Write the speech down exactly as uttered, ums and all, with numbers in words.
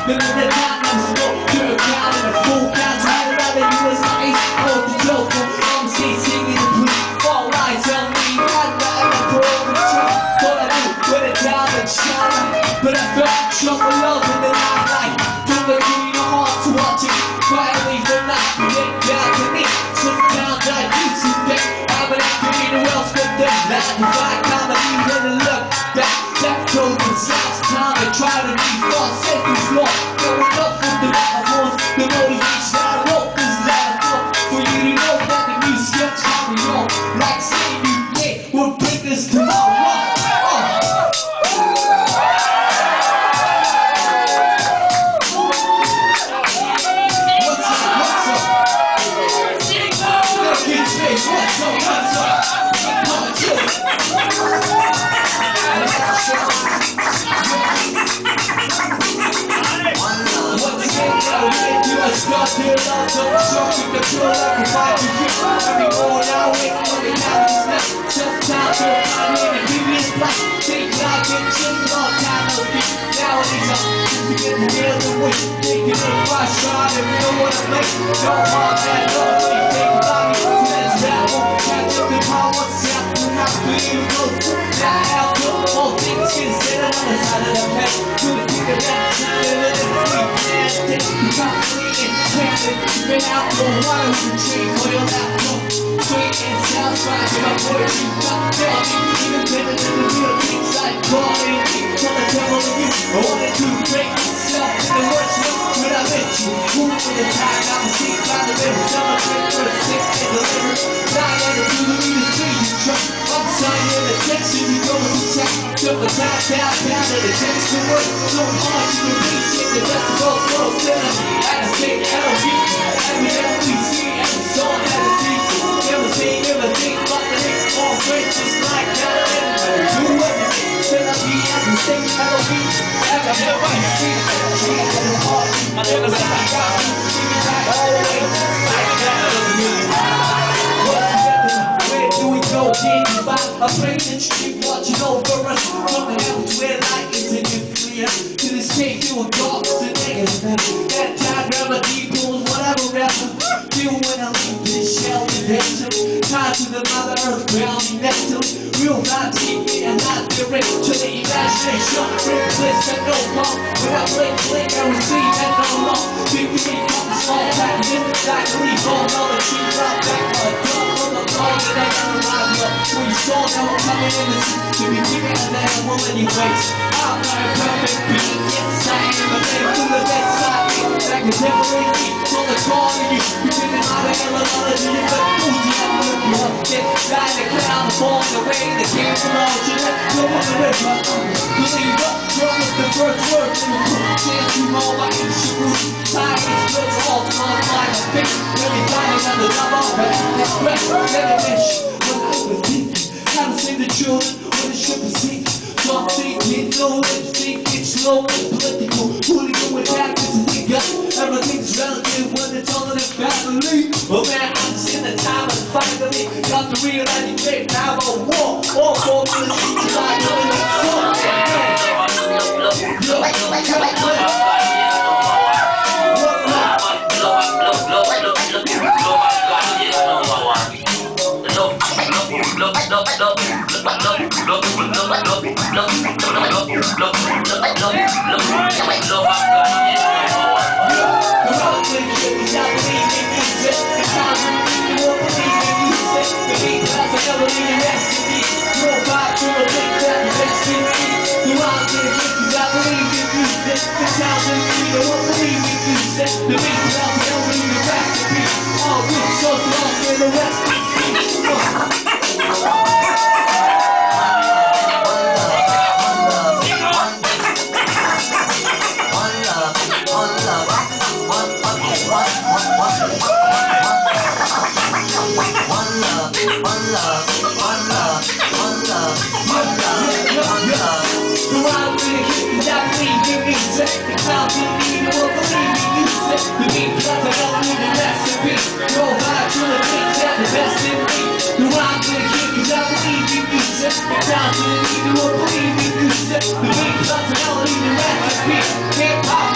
Living the time I'm smoke, you're down in a full couch. Right around the U S ice, hold the joke. I'm chasing in the police, all lies tell me I'm not in a parole and truck. All I do, with a diamond shine. But I felt trouble love in the nightlife. Don't let me in the heart to watch it quietly for not getting down to me. Sometimes I used to think I'm an actor in the world, but then nine to five comedy, then I look back. That goes in South time and try to be false, set this law. Going up with the microphones, the motivation I wrote is loud enough for you to know that the music gets carry on. Like saying you can't, we'll bring this tomorrow. Start to love, don't show me the truth like a fight to you. Every morning I wake up and have this night. Sometimes you're out in a previous place. Think like it, chilling on time of me. Nowadays I'm just to get the real the way. Thinking if I try to know what I make. Don't want that love, when you think about me. So that's that one. Catch up the power, what's happening, how do you go? Now how come all things get said on the side of the head. To the king of that time, living in the free man. Take the company. Been out for a while with the tree for your laptop. Sweet and sound fine to my boy, you got tell me. Even better than the real things like calling me. Tell the devil in you, I wanted to break myself in the worst way when I met you. Moving with the tide, I'm a seat by the river. Celebrate for the sick and the liver. Dying to do the music, please you trust. I'm signing in the tension, you know it's a check. Took the time down, down to the tension work. So hard you can reach it, the best of both worlds. Then I'm at a state, L V. Every L V C, every song had a T. Never say, never think, but the hits all great, just like that. Everybody do everything. Till I be at the state, L V. Every L V C, every at the heart. Never say I got me, see me back all the way. Like that. What's together? Where do we go? Getting by a train and street watching over us. From the hell to where light is in your clear. To this cave, you were dark as a negative. That time, remedy pulls whatever ever. Feel when I leave this shell in danger. Tied to the mother earth, ground mentally. Real not deeply and not direct to the imagination. Bring bliss and no harm. When I blink, blink, I receive and no loss. Big we become small packages. Like leave all other trees right back. A drum from the car that I never ride up. When you saw that I'm coming in the sea. To be giving a man a woman you waste. I'm not a perfect being. Yes, I am a man to the best side. Like a devil in me. On the corner you. You didn't have a hell of a lot of you. But who's the other one you up? Get died the clown upon the way. The came from all you let go on the river. Believe up, drum with the first word in the book. Chance you all like in your roots. Time is good to all to my mind. I think really dying on the double. Express, let it wish. When I was thinking, how to save the children when the ship is sinking. Some think it low, and think it's slow and political. Hooligan with tactics and we got everything's relative when it's all in the family. But man, I'm just in the time of finally got to realize you can't have a war. All for the streets like living in the sun. Look, look, look, look. Down to the need to believe in music. The big personality, the recipe. Hip hop.